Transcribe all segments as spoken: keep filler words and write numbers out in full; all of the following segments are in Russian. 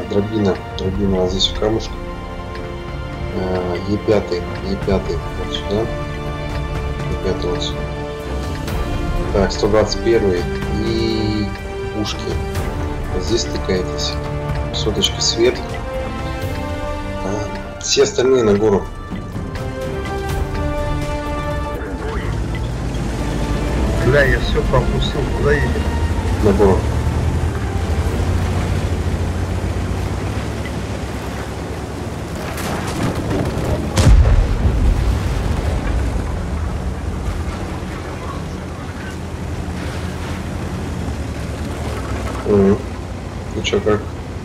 дробина, дробина вот здесь в камушке. Е пять, Е пять вот сюда. Е пять вот сюда. Так, сто двадцать один и ушки. Вот здесь стыкаетесь. Соточки свет. А, все остальные на гору. Бля, я все пропустил, куда едем? На гору. Угу. Ну чё, как?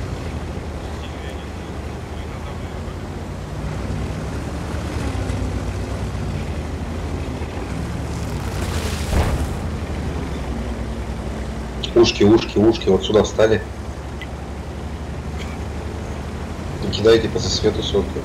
Ушки, ушки, ушки, вот сюда встали. И кидайте по засвету сотку.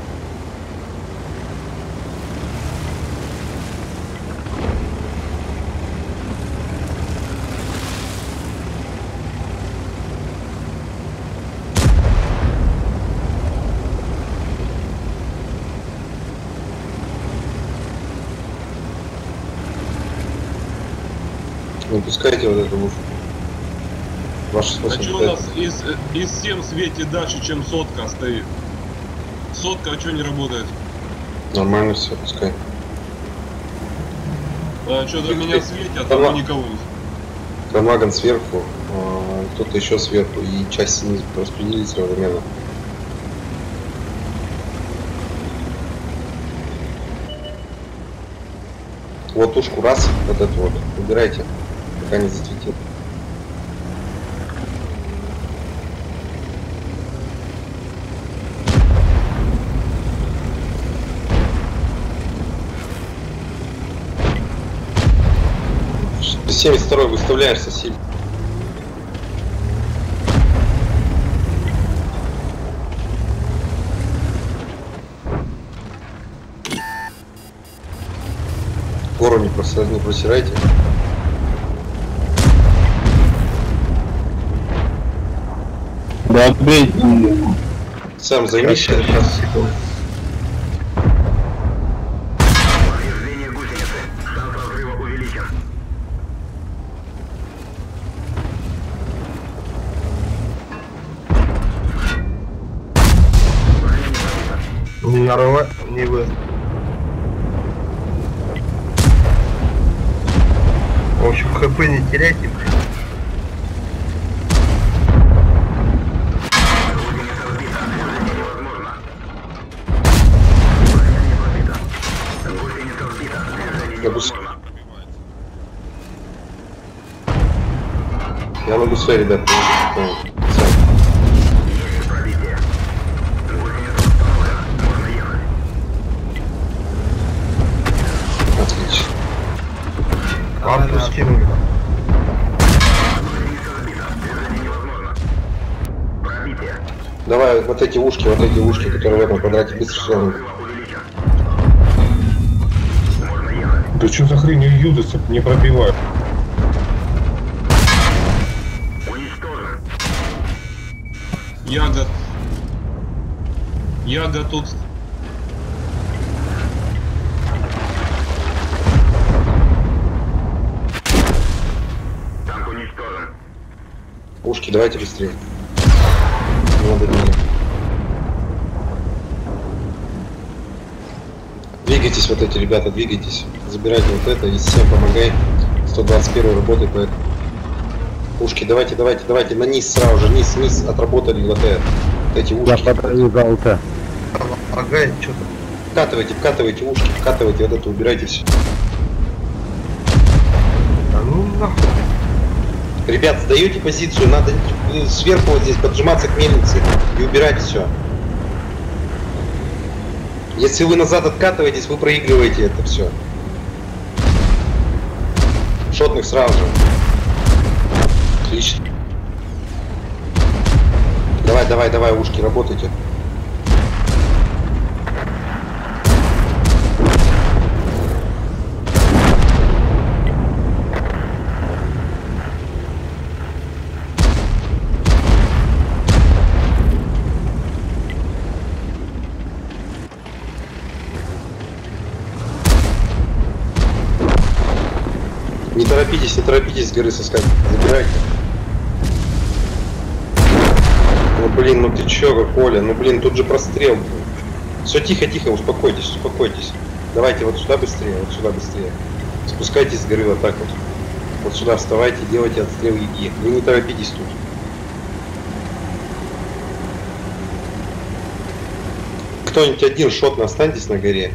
Выпускайте вот эту ушку. Ваш способ. А что у нас из, из семь светит дальше, чем сотка стоит? Сотка, а что не работает? Нормально все, пускай. А, что-то меня светят, а Там никого нет. Камаган сверху, а, кто-то еще сверху, и часть снизу распределились равномерно. Вот ушку раз, вот эту вот, убирайте, пока не засветит. семьдесят второй выставляешься сильно. Гору не, просир... не просирайте. Да, отбей. Сам займись. Сейчас, секунду. Не нарва, не вы. В общем, хп не теряйте, блин. Я, бус... Я могу свои, ребят. Отлично. Карту скинули. Давай вот эти ушки, вот эти ушки, которые в этом квадрате быстро сложены. Да что за хрень юдосы не пробивают? Яга. Яга тут. Ушки, давайте быстрее. Надо двигаться. Двигайтесь, вот эти ребята, двигайтесь. Забирайте вот это и всем помогай. сто двадцать один работает по этому. Ушки, давайте, давайте, давайте, на низ сразу же, низ, низ, отработали вот, это, вот эти ушки. Я подразгал ЛТ. Лагает что-то. Вкатывайте, вкатывайте ушки, вкатывайте вот это, убирайте все. Да ну нахуй. Ребят, сдаете позицию, надо сверху вот здесь поджиматься к мельнице и убирать все. Если вы назад откатываетесь, вы проигрываете это все. Шотных сразу же. Отлично. Давай, давай, давай, ушки, работайте. торопитесь, не торопитесь с горы соскакивать. Забирайте. Ну блин, ну ты чё, Коля? Ну блин, тут же прострел. Все, тихо, тихо, успокойтесь, успокойтесь. Давайте вот сюда быстрее, вот сюда быстрее. Спускайтесь с горы вот так вот. Вот сюда вставайте, делайте отстрел ЕГИ. Вы не торопитесь тут. Кто-нибудь один шотно останьтесь на горе.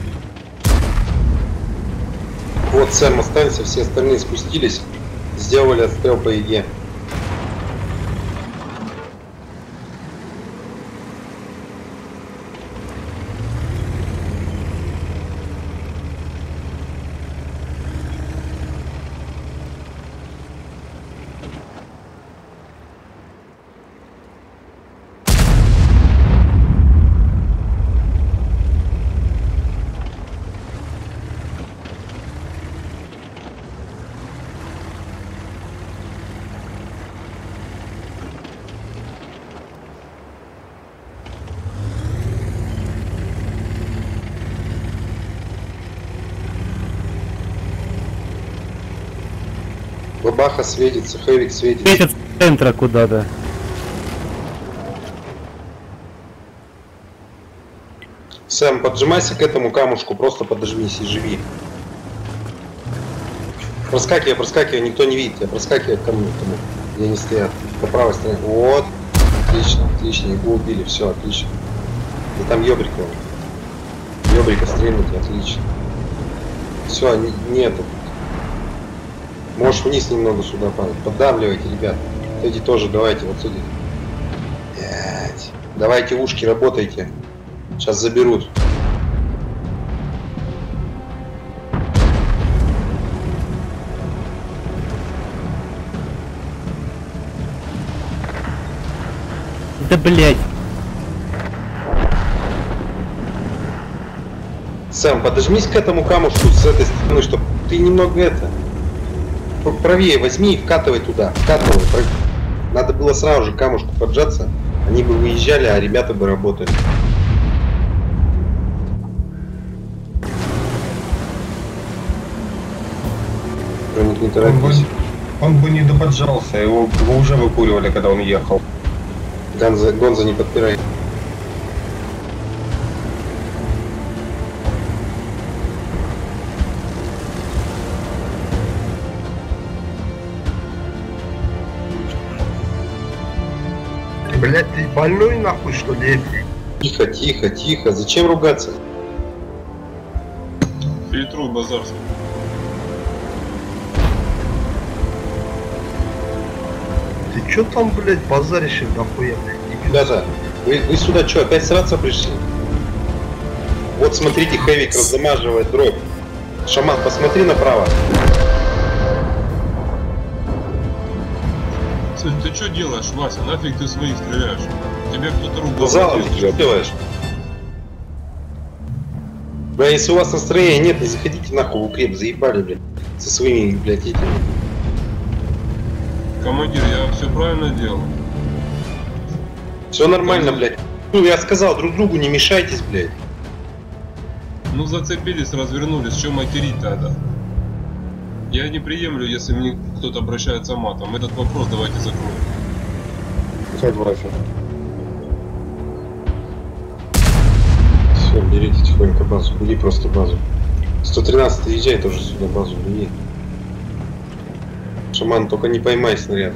Вот Сэм останься, все остальные спустились, сделали отстрел по ЕГИ. Бабаха светится, Хэвик светится. Светит с центра куда-то. Сэм, поджимайся к этому камушку, просто подожмись и живи. Проскакивай, проскакивай, никто не видит тебя, проскакивай к камню, к тому, где они стоят. По правой стороне. Вот. Отлично, отлично, его убили, все, отлично. И там ёбрика. Ёбрика стрельнуть, отлично. Все, не, нету. Можешь вниз немного сюда падать. Поддавливайте, ребят. Эти тоже давайте, вот сюда. Пять. Давайте ушки, работайте. Сейчас заберут. Да блять. Сэм, подожмись к этому камушку с этой стороны, чтобы ты немного это... Правее возьми и вкатывай туда. Вкатывай. Надо было сразу же к камушку поджаться. Они бы выезжали, а ребята бы работали. Проник, не торопись. Он, он бы не доподжался, его, его уже выкуривали, когда он ехал. Гонза, Гонза не подпирай. Блять, ты больной нахуй, что ли? Тихо, тихо, тихо. Зачем ругаться? Фильтруй базар. Ты чё там, блять, базаришь нахуя? Ребята, вы, вы сюда что, опять сраться пришли? Вот смотрите, Хэвик раздамаживает дробь. Шаман, посмотри направо. Ты, ты что делаешь, Вася? Нафиг ты своих стреляешь? Тебя кто-то ругал. Залом ты что делаешь? Бля, если у вас настроения нет, не заходите нахуй в укреп, заебали, блядь, со своими, блядь, этими. Командир, я все правильно делал. Все нормально, блядь. Ну, я сказал, друг другу не мешайтесь, блядь. Ну зацепились, развернулись, что материть тогда? Я не приемлю, если мне кто-то обращается матом. Этот вопрос давайте закроем. Согласен. Все, берите тихонько базу, бери просто базу. сто тринадцать езжай тоже сюда базу, бери. Шаман, только не поймай снаряд.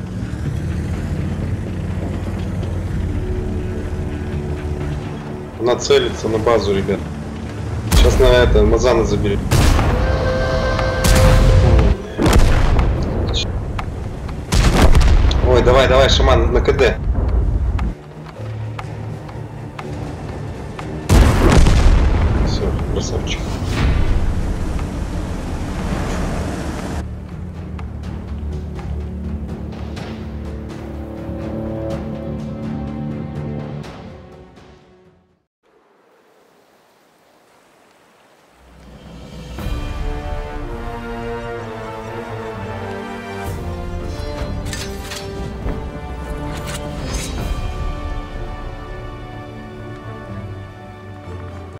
Нацелиться на базу, ребят. Сейчас на это, Мазана заберет. Ой, давай, давай, Шаман, на КД. Все, красавчик.